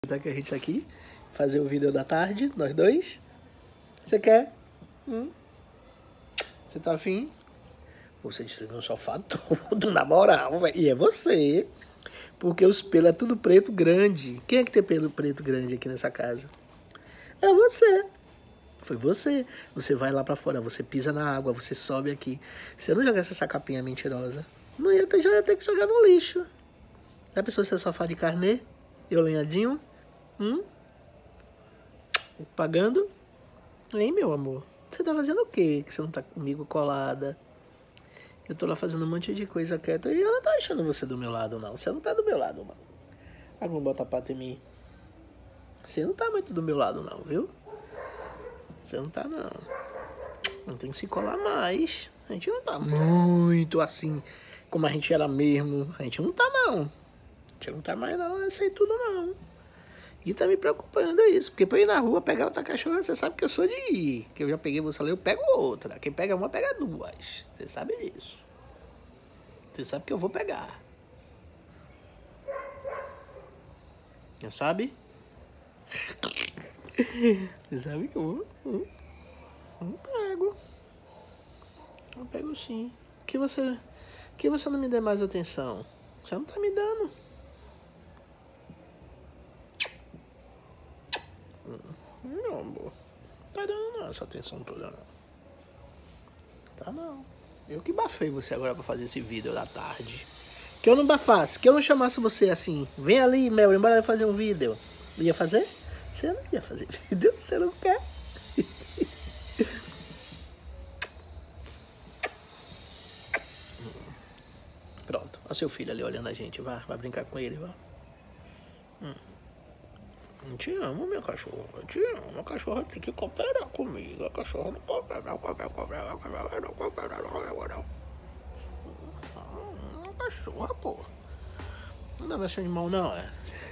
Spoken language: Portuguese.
Tá que a gente tá aqui, fazer o vídeo da tarde, nós dois. Você quer? Você tá afim? Você destruiu meu sofá todo, na moral, velho. E é você. Porque os pelos é tudo preto grande. Quem é que tem pelo preto grande aqui nessa casa? É você. Foi você. Você vai lá pra fora, você pisa na água, você sobe aqui. Se eu não jogasse essa capinha mentirosa, já ia ter que jogar no lixo. Já pensou se é sofá de carnê? Eu lenhadinho? Pagando? Hein, meu amor? Você tá fazendo o quê? Que você não tá comigo colada? Eu tô lá fazendo um monte de coisa quieta e eu não tô achando você do meu lado, não. Você não tá do meu lado, não. Ah, vamos botar pato em mim. Você não tá muito do meu lado, não, viu? Você não tá, não. Não tem que se colar mais. A gente não tá muito assim como a gente era mesmo. A gente não tá, não. A gente não tá mais, não. Eu sei tudo, não. E tá me preocupando isso, porque pra eu ir na rua pegar outra cachorra, você sabe que eu sou de ir. Que eu já peguei você ali, eu pego outra. Quem pega uma, pega duas. Você sabe disso. Você sabe que eu vou pegar. Você sabe? Você sabe que eu vou. Pego. Eu pego sim. Que você não me dê mais atenção? Você não tá me dando. Não, amor. Não tá dando não, essa atenção toda não. Tá não. Eu que bafei você agora pra fazer esse vídeo da tarde. Que eu não bafasse, que eu não chamasse você assim. Vem ali, Mel, embora fazer um vídeo. Ia fazer? Você não ia fazer vídeo, você não quer. Pronto, olha seu filho ali olhando a gente. Vai brincar com ele, vai. Eu te amo, meu cachorro. Eu te amo. A cachorra tem que cooperar comigo. A cachorra não coopera, não. A cachorra, pô. Não dá mais animal, não, é?